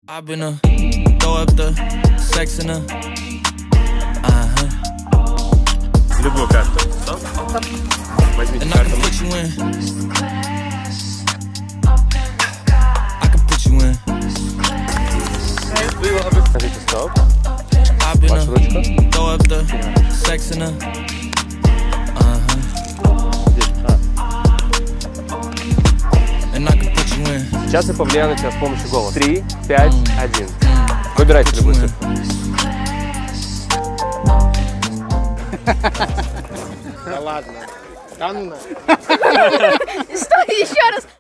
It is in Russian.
I've been throw up the sex in Люблю карту. Возьмите карту. Скажите стоп. Ваша ручка. Сейчас я повлияю на тебя с помощью голоса. 3, 5, 1. Выбирайте любую цифру. Да ладно. Да ну на. Что еще раз?